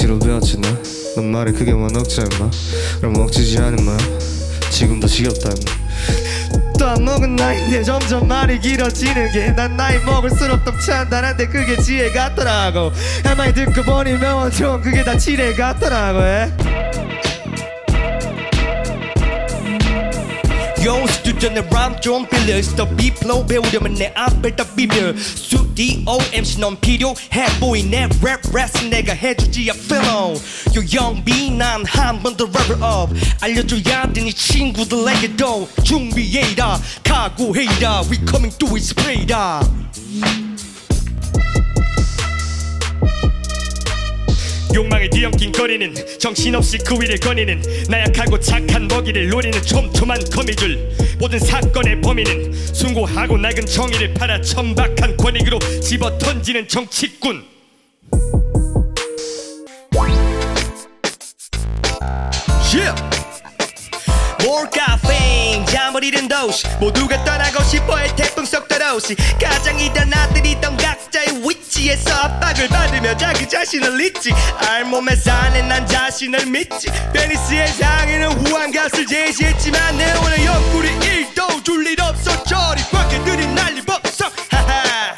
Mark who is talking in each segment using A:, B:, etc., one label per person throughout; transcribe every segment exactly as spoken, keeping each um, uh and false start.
A: 억지로 배웠지 나. 넌 말에 그게 뭔 억지야 임마. 그럼 억지지 않은 거야. 지금도 지겹다 임마. 또 안 먹은 나이인데 점점 말이 길어지는 게 난 나이 먹을수록 더 찬단한데 그게 지혜 같더라고. 가만히 듣고 보니 명언 좀 그게 다 지혜 같더라고. 에?
B: Yo, 스튜디오에 람 좀 빌려. 스톱 비플로우 배우려면 내 앞을 다 비벼. 스튜디오 엠씨 넌 필요해 보이네. 랩 랩은 내가 해주지 I feel on. Yo 영비 난 한 번 더 level up. 알려줘야 되니 친구들에게도 준비해라 각오해라. We coming through it spray다. 욕망을 뒤엉킨거리는 정신없이 그 위를 거니는 나약하고 착한 먹이를 노리는 촘촘한 거미줄. 모든 사건의 범인은 숭고하고 낡은 정의를 팔아 천박한 권익으로 집어던지는 정치꾼. yeah. 몰카 페임 잠을 잃은 도시 모두가 떠나고 싶어할 태풍 속 도시. 가장이던 아들이던 각자의 위치에서 압박을 받으며 자기 자신을 잊지. 알몸에 사는 난 자신을 믿지. 베니스의 상에는 후한 값을 제시했지만 내 오늘 옆구리 일도 줄 일 없어. 저리 밖에들이 난리 법석. 하하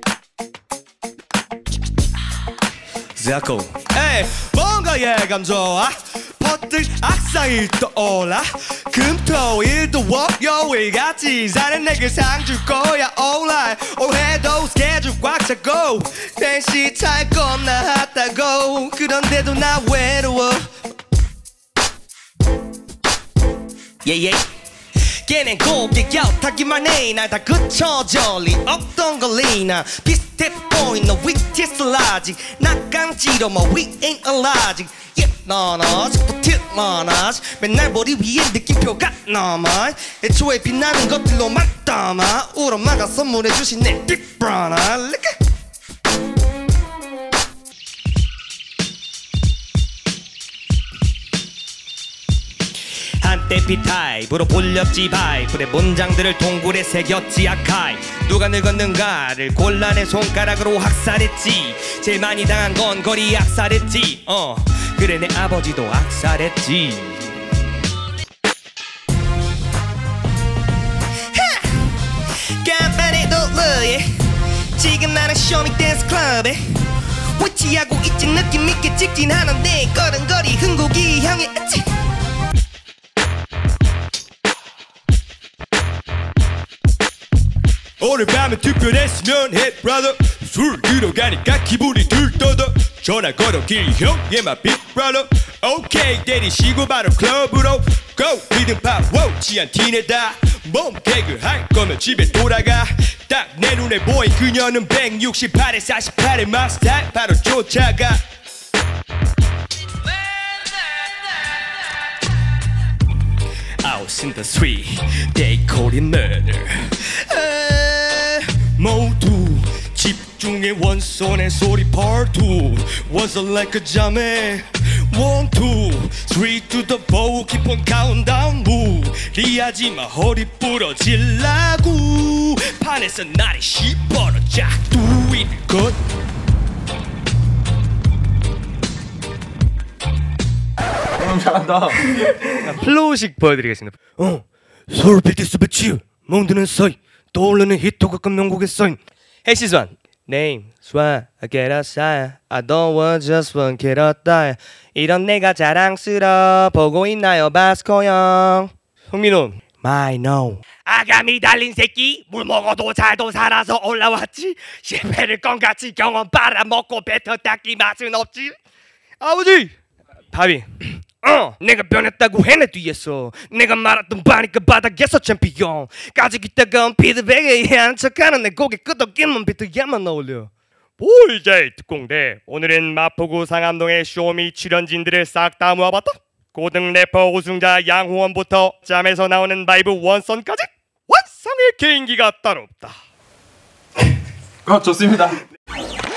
B: 자코 에이 뭔가 예감 좋아. 퍼뜩 악상이 떠올라. 금토일도 월요일같이 사는 내게 상 줄 거야. alright 올해도 스케줄 꽉 차고 댄시 탈 겁나 핫하고 그런데도 나 외로워. 예예 yeah, yeah. 걔넨 고개 곁하기만 해. 날 다 그쳐져 리 없던 걸리나 비슷해 보인 너 위티스 라직 낙강지로 뭐 we ain't allergic. yeah, 너너 자꾸 틱만하지 맨날 머리 위에 느낌표가 남아. 애초에 빛나는 것들로만 담아 우리 엄마가 선물해주신 내 빅 브라나. 한때 B타입으로 볼렸지 바이블의 문장들을 동굴에 새겼지 아카이. 누가 늙었는가를 곤란의 손가락으로 학살했지. 제일 많이 당한 건 거리 악살했지. 어 그래 내 아버지도 악살했지. 간판에 놀러에 지금 나는 쇼미 댄스 클럽에 위치하고 있지. 느낌 있게 직진하는데 걸음걸이 흥국이 향해 있지. 오늘 밤에 특별했으면 해 brother. 술 들어가니까 기분이 들떠더. 전화 걸어 길형 yeah my big brother. 오케이 때리시고 바로 클럽으로 go. 리듬 파워 취한 티내다. 몸 개그 할 거면 집에 돌아가. 딱 내 눈에 보인 그녀는 백육십팔에 사십팔의 막 스타일 바로 쫓아가. Out in the street they call it murder. 모두 집중해 원손의 소리 part two. Was it like a jam에 one two three to the bow keep on countdown move. 리하지마 허리 부러질라고 판에서 날이 시뻘어져. Do it good.
C: 음, 잘한다.
B: 플로우식 보여드리겠습니다. 어 서울 빌디스 배치 몽드는 서이 떠오르는 히트곡 명곡의 서인. Hey 시스완 Name 스완 I get outside I don't want just one get out die. 이런 내가 자랑스러워 보고 있나요 바스코 형. 성민호 My no. 아가미 달린 새끼 물 먹어도 잘도 살아서 올라왔지. 실패를 껌같이 경험 빨아먹고 뱉어 닦기 맛은 없지. 아버지 바비 어 내가 변했다고 해내 뒤에서 내가 말았던 바니까 바닥에서 챔피언. 까지기 뜨거운 피드백에 의한 척하는 내 고개 끄덕이면 비트야만 어울려. 보이제이 특공대 오늘은 마포구 상암동의 쇼미 출연진들을 싹 다 모아봤다. 고등 래퍼 우승자 양호원부터 짬에서 나오는 바이브 원선까지 완성의 개인기가 따로 없다.
C: 어 좋습니다.